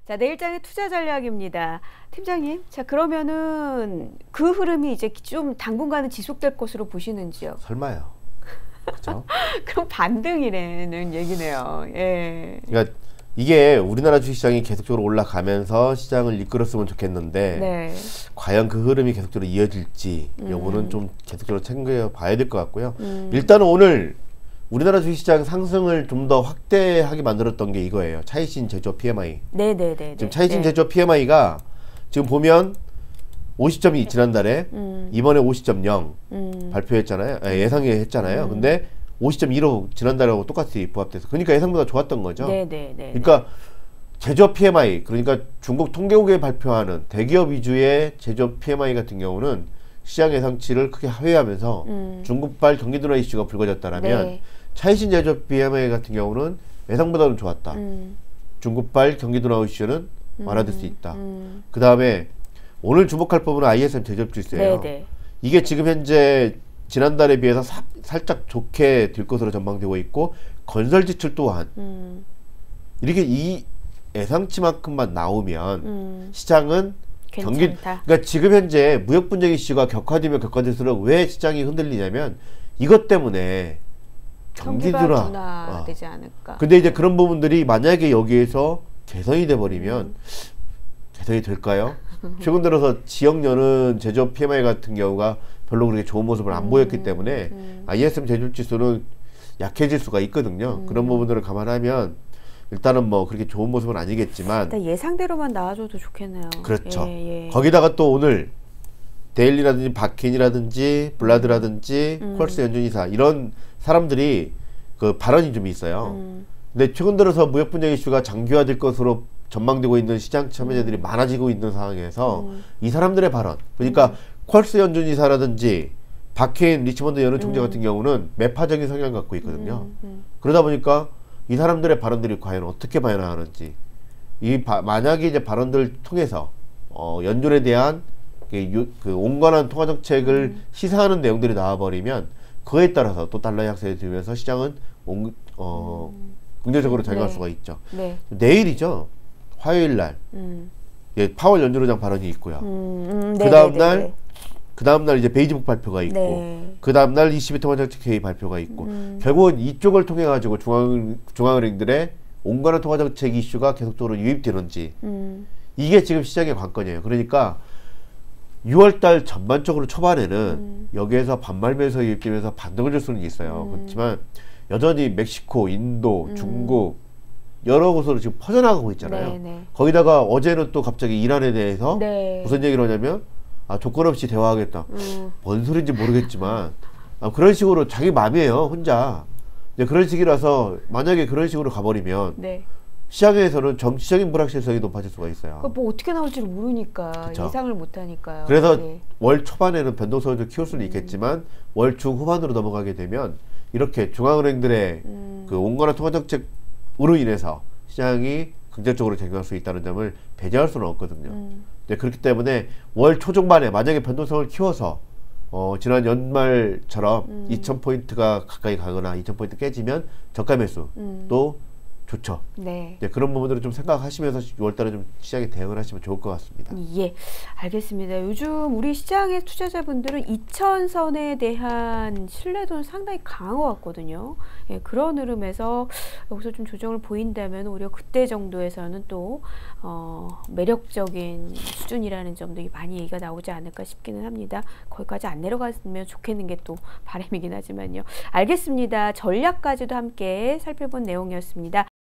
자, 내일장의 투자 전략입니다. 팀장님, 자 그러면은 그 흐름이 이제 좀 당분간은 지속될 것으로 보시는지요? 설마요. 그죠? 그럼 반등이라는 얘기네요. 예. 그러니까 이게 우리나라 주식시장이 계속적으로 올라가면서 시장을 이끌었으면 좋겠는데 네. 과연 그 흐름이 계속적으로 이어질지 요거는 좀 계속적으로 챙겨 봐야 될 것 같고요. 일단은 오늘 우리나라 주식시장 상승을 좀 더 확대하게 만들었던 게 이거예요. 차이신 제조업 PMI. 네네네. 지금 차이신 제조업 PMI가 지금 보면 50점이 지난달에 이번에 50.0 발표했잖아요. 예상했잖아요. 근데 50.2로 지난달하고 똑같이 부합돼서 그러니까 예상보다 좋았던 거죠. 네네네. 그러니까 제조업 PMI, 그러니까 중국 통계국에 발표하는 대기업 위주의 제조업 PMI 같은 경우는 시장 예상치를 크게 하회하면서 중국발 경기 둔화 이슈가 불거졌다라면 네. 차이신 제조업 PMI 같은 경우는 예상보다는 좋았다. 중국발 경기 둔화 이슈는 완화될 수 있다. 그 다음에 오늘 주목할 부분은 ISM 제조업 지수예요. 네네. 이게 지금 현재 지난달에 비해서 살짝 좋게 될 것으로 전망되고 있고 건설 지출 또한 이렇게 이 예상치만큼만 나오면 시장은 그러니까 지금 현재 무역 분쟁 이슈가 격화되면 격화될수록 왜 시장이 흔들리냐면 이것 때문에 경기 둔화 되지 않을까. 근데 이제 그런 부분들이 만약에 여기에서 개선이 돼 버리면 개선이 될까요? 최근 들어서 지역 여는 제조업 PMI 같은 경우가 별로 그렇게 좋은 모습을 안 보였기 때문에 ISM 제조업 지수는 약해질 수가 있거든요. 그런 부분들을 감안하면 일단은 뭐 그렇게 좋은 모습은 아니겠지만 일단 예상대로만 나와줘도 좋겠네요. 그렇죠. 예. 거기다가 또 오늘 데일리라든지 바킨이라든지 블라드라든지 퀄스 연준이사 이런 사람들이 그 발언이 좀 있어요. 근데 최근 들어서 무역 분쟁 이슈가 장기화될 것으로 전망되고 있는 시장 참여자들이 많아지고 있는 상황에서 이 사람들의 발언, 그러니까 퀄스 연준이사라든지 바킨 리치먼드 연은 총재 같은 경우는 매파적인 성향을 갖고 있거든요. 그러다 보니까 이 사람들의 발언들이 과연 어떻게 반영하는지, 만약에 이제 발언들을 통해서 연준에 대한 그 온건한 통화 정책을 시사하는 내용들이 나와버리면 그에 따라서 또 달러 약세에 들면서 시장은 긍정적으로 작용할 수가 있죠. 네. 내일이죠. 화요일 날 예, 파월 연준의장 발언이 있고요. 그 다음날 이제 베이지북 발표가 있고 그 다음날 22 통화정책 회의 발표가 있고 결국은 이쪽을 통해 가지고 중앙은행들의 온건한 통화정책 이슈가 계속적으로 유입되는지 이게 지금 시장의 관건이에요. 그러니까 6월달 전반적으로 초반에는 여기에서 반말 매수 유입되면서 반등을 줄 수는 있어요. 그렇지만 여전히 멕시코, 인도, 중국 여러 곳으로 지금 퍼져나가고 있잖아요. 거기다가 어제는 또 갑자기 이란에 대해서 무슨 얘기를 하냐면 조건 없이 대화하겠다. 뭔 소리인지 모르겠지만 그런 식으로 자기 맘이에요. 혼자. 그런 식이라서 만약에 그런 식으로 가버리면 시장에서는 정치적인 불확실성이 높아질 수가 있어요. 뭐 어떻게 나올지를 모르니까 그쵸? 예상을 못하니까요. 그래서 월 초반에는 변동성을 좀 키울 수는 있겠지만 월 중후반으로 넘어가게 되면 이렇게 중앙은행들의 그 온건한 통화정책으로 인해서 시장이 긍정적으로 작용할 수 있다는 점을 배제할 수는 없거든요. 그렇기 때문에 월 초중반에 만약에 변동성을 키워서 지난 연말처럼 2000포인트가 가까이 가거나 2000포인트 깨지면 저가 매수 또 좋죠. 그런 부분들을 좀 생각하시면서 6월달에 좀 시장에 대응을 하시면 좋을 것 같습니다. 예, 알겠습니다. 요즘 우리 시장의 투자자분들은 2000선에 대한 신뢰도는 상당히 강한 것 같거든요. 예, 그런 흐름에서 여기서 좀 조정을 보인다면 오히려 그때 정도에서는 또 매력적인 수준이라는 점도 많이 얘기가 나오지 않을까 싶기는 합니다. 거기까지 안 내려갔으면 좋겠는 게 또 바람이긴 하지만요. 알겠습니다. 전략까지도 함께 살펴본 내용이었습니다.